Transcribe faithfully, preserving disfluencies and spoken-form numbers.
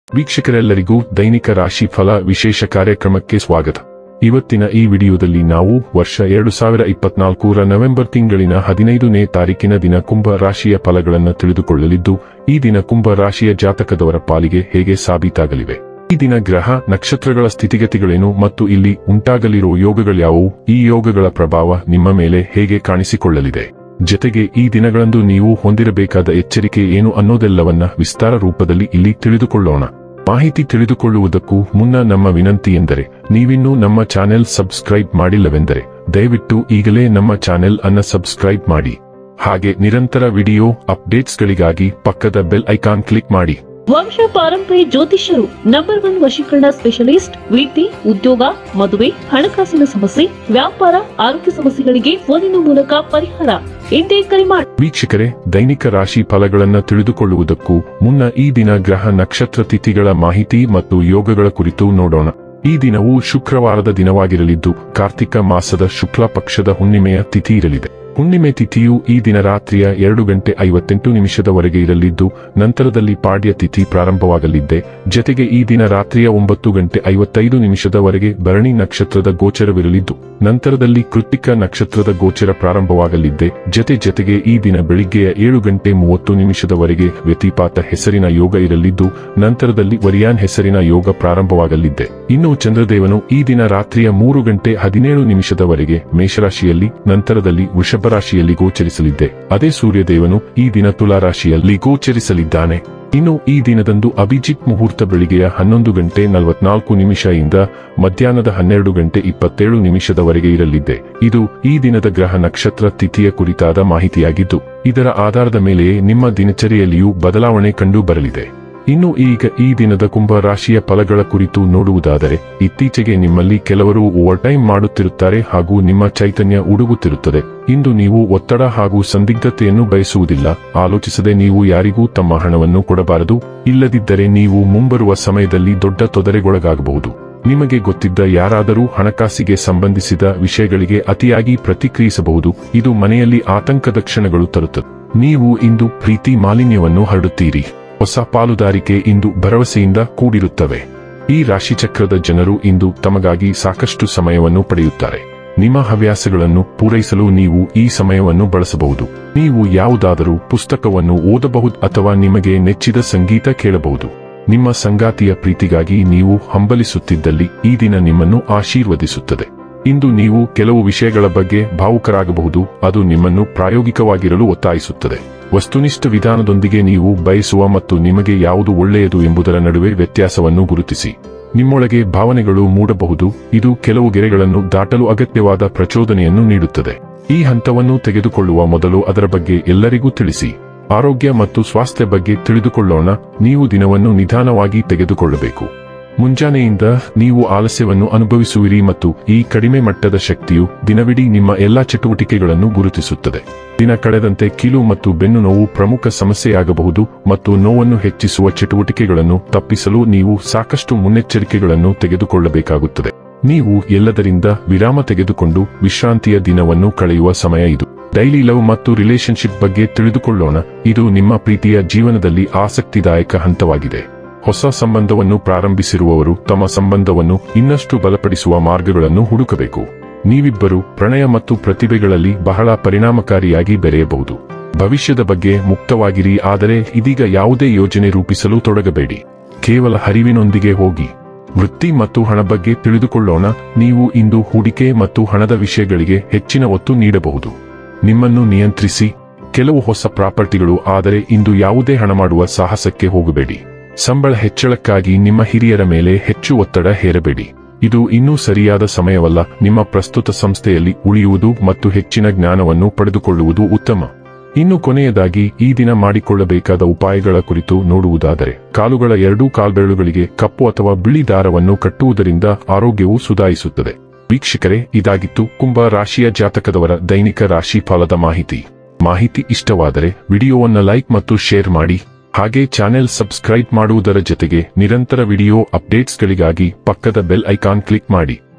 ವೀಕ್ಷಕರೆಲ್ಲರಿಗೂ ದೈನಿಕ ರಾಶಿ ಫಲ ವಿಶೇಷ ಕಾರ್ಯಕ್ರಮಕ್ಕೆ ಸ್ವಾಗತ. ಇವತ್ತಿನ ಈ ವಿಡಿಯೋದಲ್ಲಿ ನಾವು ವರ್ಷ ಎರಡು ಸಾವಿರ ಇಪ್ಪತ್ನಾಲ್ಕರ ನವೆಂಬರ್ ತಿಂಗಳಿನ ಹದಿನೈದನೇ ತಾರೀಕಿನ ದಿನ ಕುಂಭ ರಾಶಿಯ ಫಲಗಳನ್ನು ತಿಳಿದುಕೊಳ್ಳಲಿದ್ದು, ಈ ದಿನ ಕುಂಭ ರಾಶಿಯ ಜಾತಕದವರ ಪಾಲಿಗೆ ಹೇಗೆ ಸಾಬೀತಾಗಲಿವೆ, ಈ ದಿನ ಗ್ರಹ ನಕ್ಷತ್ರಗಳ ಸ್ಥಿತಿಗತಿಗಳೇನು ಮತ್ತು ಇಲ್ಲಿ ಉಂಟಾಗಲಿರುವ ಯೋಗಗಳ್ಯಾವುವು, ಈ ಯೋಗಗಳ ಪ್ರಭಾವ ನಿಮ್ಮ ಮೇಲೆ ಹೇಗೆ ಕಾಣಿಸಿಕೊಳ್ಳಲಿದೆ, ಜೊತೆಗೆ ಈ ದಿನಗಳಂದು ನೀವು ಹೊಂದಿರಬೇಕಾದ ಎಚ್ಚರಿಕೆ ಏನು ಅನ್ನೋದೆಲ್ಲವನ್ನ ವಿಸ್ತಾರ ರೂಪದಲ್ಲಿ ಇಲ್ಲಿ ತಿಳಿದುಕೊಳ್ಳೋಣ. ಮಾಹಿತಿ ತಿಳಿದುಕೊಳ್ಳುವುದಕ್ಕೂ ಮುನ್ನ ನಮ್ಮ ವಿನಂತಿ ಎಂದರೆ, ನೀವಿನ್ನೂ ನಮ್ಮ ಚಾನೆಲ್ ಸಬ್ಸ್ಕ್ರೈಬ್ ಮಾಡಿಲ್ಲವೆಂದರೆ ದಯವಿಟ್ಟು ಈಗಲೇ ನಮ್ಮ ಚಾನೆಲ್ ಅನ್ನ ಸಬ್ಸ್ಕ್ರೈಬ್ ಮಾಡಿ. ಹಾಗೆ ನಿರಂತರ ವಿಡಿಯೋ ಅಪ್ಡೇಟ್ಸ್ಗಳಿಗಾಗಿ ಪಕ್ಕದ ಬೆಲ್ ಐಕಾನ್ ಕ್ಲಿಕ್ ಮಾಡಿ. ವಂಶ ಪಾರಂಪರ್ಯ ಜ್ಯೋತಿಷ್ಯರು ನಂಬರ್ ಒನ್ ವಶೀಕರಣ ಸ್ಪೆಷಲಿಸ್ಟ್. ವೃತ್ತಿ, ಉದ್ಯೋಗ, ಮದುವೆ, ಹಣಕಾಸಿನ ಸಮಸ್ಯೆ, ವ್ಯಾಪಾರ, ಆರೋಗ್ಯ ಸಮಸ್ಯೆಗಳಿಗೆ ಫೋನಿನ ಮೂಲಕ ಪರಿಹಾರ. ಇಂದೇ ಕರೆ ಮಾಡಿ. ವೀಕ್ಷಕರೇ, ದೈನಿಕ ರಾಶಿ ಫಲಗಳನ್ನು ತಿಳಿದುಕೊಳ್ಳುವುದಕ್ಕೂ ಮುನ್ನ ಈ ದಿನ ಗ್ರಹ ನಕ್ಷತ್ರ ತಿಥಿಗಳ ಮಾಹಿತಿ ಮತ್ತು ಯೋಗಗಳ ಕುರಿತು ನೋಡೋಣ. ಈ ದಿನವು ಶುಕ್ರವಾರದ ದಿನವಾಗಿರಲಿದ್ದು, ಕಾರ್ತಿಕ ಮಾಸದ ಶುಕ್ಲ ಪಕ್ಷದ ಹುಣ್ಣಿಮೆಯ ತಿಥಿ ಇರಲಿದೆ. ಹುಣ್ಣಿಮೆ ತಿಥಿಯು ಈ ದಿನ ರಾತ್ರಿಯ ಎರಡು ಗಂಟೆ ಐವತ್ತೆಂಟು ನಿಮಿಷದವರೆಗೆ ಇರಲಿದ್ದು, ನಂತರದಲ್ಲಿ ಪಾಡ್ಯ ತಿಥಿ ಪ್ರಾರಂಭವಾಗಲಿದ್ದೆ. ಜತೆಗೆ ಈ ದಿನ ರಾತ್ರಿಯ ಒಂಬತ್ತು ಗಂಟೆ ಐವತ್ತೈದು ನಿಮಿಷದವರೆಗೆ ಭರಣಿ ನಕ್ಷತ್ರದ ಗೋಚರವಿರಲಿದ್ದು, ನಂತರದಲ್ಲಿ ಕೃತ್ತಿಕ ನಕ್ಷತ್ರದ ಗೋಚರ ಪ್ರಾರಂಭವಾಗಲಿದ್ದೆ. ಜತೆ ಜತೆಗೆ ಈ ದಿನ ಬೆಳಿಗ್ಗೆಯ ಏಳು ಗಂಟೆ ಮೂವತ್ತು ನಿಮಿಷದವರೆಗೆ ವ್ಯತಿಪಾತ ಹೆಸರಿನ ಯೋಗ ಇರಲಿದ್ದು, ನಂತರದಲ್ಲಿ ವರಿಯಾನ್ ಹೆಸರಿನ ಯೋಗ ಪ್ರಾರಂಭವಾಗಲಿದ್ದೆ. ಇನ್ನು ಚಂದ್ರದೇವನು ಈ ದಿನ ರಾತ್ರಿಯ ಮೂರು ಗಂಟೆ ಹದಿನೇಳು ನಿಮಿಷದವರೆಗೆ ಮೇಷರಾಶಿಯಲ್ಲಿ, ನಂತರದಲ್ಲಿ ವೃಷಭ ರಾಶಿಯಲ್ಲಿ ಗೋಚರಿಸಲಿದ್ದೆ. ಅದೇ ಸೂರ್ಯದೇವನು ಈ ದಿನ ತುಲಾ ರಾಶಿಯಲ್ಲಿ ಗೋಚರಿಸಲಿದ್ದಾನೆ. ಇನ್ನು ಈ ದಿನದಂದು ಅಭಿಜಿತ್ ಮುಹೂರ್ತ ಬೆಳಿಗ್ಗೆಯ ಹನ್ನೊಂದು ಗಂಟೆ ನಲವತ್ನಾಲ್ಕು ನಿಮಿಷ ಇಂದ ಮಧ್ಯಾಹ್ನದ ಹನ್ನೆರಡು ಗಂಟೆ ಇಪ್ಪತ್ತೇಳು ನಿಮಿಷದವರೆಗೆ ಇರಲಿದ್ದೆ. ಇದು ಈ ದಿನದ ಗ್ರಹ ನಕ್ಷತ್ರ ತಿಥಿಯ ಕುರಿತಾದ ಮಾಹಿತಿಯಾಗಿದ್ದು, ಇದರ ಆಧಾರದ ಮೇಲೆಯೇ ನಿಮ್ಮ ದಿನಚರಿಯಲ್ಲಿಯೂ ಬದಲಾವಣೆ ಕಂಡು ಬರಲಿದೆ. ಇನ್ನು ಈಗ ಈ ದಿನದ ಕುಂಭ ರಾಶಿಯ ಫಲಗಳ ಕುರಿತು ನೋಡುವುದಾದರೆ, ಇತ್ತೀಚೆಗೆ ನಿಮ್ಮಲ್ಲಿ ಕೆಲವರು ಓವರ್ ಟೈಮ್ ಮಾಡುತ್ತಿರುತ್ತಾರೆ ಹಾಗೂ ನಿಮ್ಮ ಚೈತನ್ಯ ಉಡುಗುತ್ತಿರುತ್ತದೆ. ಇಂದು ನೀವು ಒತ್ತಡ ಹಾಗೂ ಸಂದಿಗ್ಧತೆಯನ್ನು ಬಯಸುವುದಿಲ್ಲ. ಆಲೋಚಿಸದೆ ನೀವು ಯಾರಿಗೂ ತಮ್ಮ ಹಣವನ್ನು ಕೊಡಬಾರದು, ಇಲ್ಲದಿದ್ದರೆ ನೀವು ಮುಂಬರುವ ಸಮಯದಲ್ಲಿ ದೊಡ್ಡ ತೊಂದರೆಗೊಳಗಾಗಬಹುದು. ನಿಮಗೆ ಗೊತ್ತಿದ್ದ ಯಾರಾದರೂ ಹಣಕಾಸಿಗೆ ಸಂಬಂಧಿಸಿದ ವಿಷಯಗಳಿಗೆ ಅತಿಯಾಗಿ ಪ್ರತಿಕ್ರಿಯಿಸಬಹುದು. ಇದು ಮನೆಯಲ್ಲಿ ಆತಂಕದ ಕ್ಷಣಗಳು ತರುತ್ತದೆ. ನೀವು ಇಂದು ಪ್ರೀತಿ ಮಾಲಿನ್ಯವನ್ನು ಹರಡುತ್ತೀರಿ. ಹೊಸ ಪಾಲುದಾರಿಕೆ ಇಂದು ಭರವಸೆಯಿಂದ ಕೂಡಿರುತ್ತವೆ. ಈ ರಾಶಿಚಕ್ರದ ಜನರು ಇಂದು ತಮಗಾಗಿ ಸಾಕಷ್ಟು ಸಮಯವನ್ನು ಪಡೆಯುತ್ತಾರೆ. ನಿಮ್ಮ ಹವ್ಯಾಸಗಳನ್ನು ಪೂರೈಸಲು ನೀವು ಈ ಸಮಯವನ್ನು ಬಳಸಬಹುದು. ನೀವು ಯಾವುದಾದರೂ ಪುಸ್ತಕವನ್ನು ಓದಬಹುದು ಅಥವಾ ನಿಮಗೆ ನೆಚ್ಚಿದ ಸಂಗೀತ ಕೇಳಬಹುದು. ನಿಮ್ಮ ಸಂಗಾತಿಯ ಪ್ರೀತಿಗಾಗಿ ನೀವು ಹಂಬಲಿಸುತ್ತಿದ್ದಲ್ಲಿ ಈ ದಿನ ನಿಮ್ಮನ್ನು ಆಶೀರ್ವದಿಸುತ್ತದೆ. ಇಂದು ನೀವು ಕೆಲವು ವಿಷಯಗಳ ಬಗ್ಗೆ ಭಾವುಕರಾಗಬಹುದು. ಅದು ನಿಮ್ಮನ್ನು ಪ್ರಾಯೋಗಿಕವಾಗಿರಲು ಒತ್ತಾಯಿಸುತ್ತದೆ. ವಸ್ತುನಿಷ್ಠ ವಿಧಾನದೊಂದಿಗೆ ನೀವು ಬಯಸುವ ಮತ್ತು ನಿಮಗೆ ಯಾವುದು ಒಳ್ಳೆಯದು ಎಂಬುದರ ನಡುವೆ ವ್ಯತ್ಯಾಸವನ್ನು ಗುರುತಿಸಿ. ನಿಮ್ಮೊಳಗೆ ಭಾವನೆಗಳು ಮೂಡಬಹುದು. ಇದು ಕೆಲವು ಗೆರೆಗಳನ್ನು ದಾಟಲು ಅಗತ್ಯವಾದ ಪ್ರಚೋದನೆಯನ್ನು ನೀಡುತ್ತದೆ. ಈ ಹಂತವನ್ನು ತೆಗೆದುಕೊಳ್ಳುವ ಮೊದಲು ಅದರ ಬಗ್ಗೆ ಎಲ್ಲರಿಗೂ ತಿಳಿಸಿ. ಆರೋಗ್ಯ ಮತ್ತು ಸ್ವಾಸ್ಥ್ಯ ಬಗ್ಗೆ ತಿಳಿದುಕೊಳ್ಳೋಣ. ನೀವು ದಿನವನ್ನು ನಿಧಾನವಾಗಿ ತೆಗೆದುಕೊಳ್ಳಬೇಕು. ಮುಂಜಾನೆಯಿಂದ ನೀವು ಆಲಸ್ಯವನ್ನು ಅನುಭವಿಸುವಿರಿ ಮತ್ತು ಈ ಕಡಿಮೆ ಮಟ್ಟದ ಶಕ್ತಿಯು ದಿನವಿಡೀ ನಿಮ್ಮ ಎಲ್ಲಾ ಚಟುವಟಿಕೆಗಳನ್ನು ಗುರುತಿಸುತ್ತದೆ. ದಿನ ಕಳೆದಂತೆ ಕೀಲು ಮತ್ತು ಬೆನ್ನು ನೋವು ಪ್ರಮುಖ ಸಮಸ್ಯೆಯಾಗಬಹುದು ಮತ್ತು ನೋವನ್ನು ಹೆಚ್ಚಿಸುವ ಚಟುವಟಿಕೆಗಳನ್ನು ತಪ್ಪಿಸಲು ನೀವು ಸಾಕಷ್ಟು ಮುನ್ನೆಚ್ಚರಿಕೆಗಳನ್ನು ತೆಗೆದುಕೊಳ್ಳಬೇಕಾಗುತ್ತದೆ. ನೀವು ಎಲ್ಲದರಿಂದ ವಿರಾಮ ತೆಗೆದುಕೊಂಡು ವಿಶ್ರಾಂತಿಯ ದಿನವನ್ನು ಕಳೆಯುವ ಸಮಯ ಇದು. ಡೈಲಿ ಲವ್ ಮತ್ತು ರಿಲೇಶನ್ಶಿಪ್ ಬಗ್ಗೆ ತಿಳಿದುಕೊಳ್ಳೋಣ. ಇದು ನಿಮ್ಮ ಪ್ರೀತಿಯ ಜೀವನದಲ್ಲಿ ಆಸಕ್ತಿದಾಯಕ ಹಂತವಾಗಿದೆ. ಹೊಸ ಸಂಬಂಧವನ್ನು ಪ್ರಾರಂಭಿಸಿರುವವರು ತಮ್ಮ ಸಂಬಂಧವನ್ನು ಇನ್ನಷ್ಟು ಬಲಪಡಿಸುವ ಮಾರ್ಗಗಳನ್ನು ಹುಡುಕಬೇಕು. ನೀವಿಬ್ಬರು ಪ್ರಣಯ ಮತ್ತು ಪ್ರತಿಭೆಗಳಲ್ಲಿ ಬಹಳ ಪರಿಣಾಮಕಾರಿಯಾಗಿ ಬೆರೆಯಬಹುದು. ಭವಿಷ್ಯದ ಬಗ್ಗೆ ಮುಕ್ತವಾಗಿರಿ, ಆದರೆ ಇದೀಗ ಯಾವುದೇ ಯೋಜನೆ ರೂಪಿಸಲು ತೊಡಗಬೇಡಿ. ಕೇವಲ ಹರಿವಿನೊಂದಿಗೆ ಹೋಗಿ. ವೃತ್ತಿ ಮತ್ತು ಹಣ ಬಗ್ಗೆ ತಿಳಿದುಕೊಳ್ಳೋಣ. ನೀವು ಇಂದು ಹೂಡಿಕೆ ಮತ್ತು ಹಣದ ವಿಷಯಗಳಿಗೆ ಹೆಚ್ಚಿನ ಒತ್ತು ನೀಡಬಹುದು. ನಿಮ್ಮನ್ನು ನಿಯಂತ್ರಿಸಿ. ಕೆಲವು ಹೊಸ ಪ್ರಾಪರ್ಟಿಗಳು, ಆದರೆ ಇಂದು ಯಾವುದೇ ಹಣ ಮಾಡುವ ಸಾಹಸಕ್ಕೆ ಹೋಗಬೇಡಿ. ಸಂಬಳ ಹೆಚ್ಚಳಕ್ಕಾಗಿ ನಿಮ್ಮ ಹಿರಿಯರ ಮೇಲೆ ಹೆಚ್ಚು ಒತ್ತಡ ಹೇರಬೇಡಿ. ಇದು ಇನ್ನೂ ಸರಿಯಾದ ಸಮಯವಲ್ಲ. ನಿಮ್ಮ ಪ್ರಸ್ತುತ ಸಂಸ್ಥೆಯಲ್ಲಿ ಉಳಿಯುವುದು ಮತ್ತು ಹೆಚ್ಚಿನ ಜ್ಞಾನವನ್ನು ಪಡೆದುಕೊಳ್ಳುವುದು ಉತ್ತಮ. ಇನ್ನು ಕೊನೆಯದಾಗಿ ಈ ದಿನ ಮಾಡಿಕೊಳ್ಳಬೇಕಾದ ಉಪಾಯಗಳ ಕುರಿತು ನೋಡುವುದಾದರೆ, ಕಾಲುಗಳ ಎರಡೂ ಕಾಲ್ಬೆರಳುಗಳಿಗೆ ಕಪ್ಪು ಅಥವಾ ಬಿಳಿ ದಾರವನ್ನು ಕಟ್ಟುವುದರಿಂದ ಆರೋಗ್ಯವು ಸುಧಾರಿಸುತ್ತದೆ. ವೀಕ್ಷಕರೇ, ಇದಾಗಿತ್ತು ಕುಂಭ ರಾಶಿಯ ಜಾತಕದವರ ದೈನಿಕ ರಾಶಿ ಫಲದ ಮಾಹಿತಿ. ಮಾಹಿತಿ ಇಷ್ಟವಾದರೆ ವಿಡಿಯೋವನ್ನು ಲೈಕ್ ಮತ್ತು ಶೇರ್ ಮಾಡಿ. ಹಾಗೆ ಚಾನೆಲ್ ಸಬ್ಸ್ಕ್ರೈಬ್ ಮಾಡುವುದರ ಜೊತೆಗೆ ನಿರಂತರ ವಿಡಿಯೋ ಅಪ್ಡೇಟ್ಸ್ಗಳಿಗಾಗಿ ಪಕ್ಕದ ಬೆಲ್ ಐಕಾನ್ ಕ್ಲಿಕ್ ಮಾಡಿ.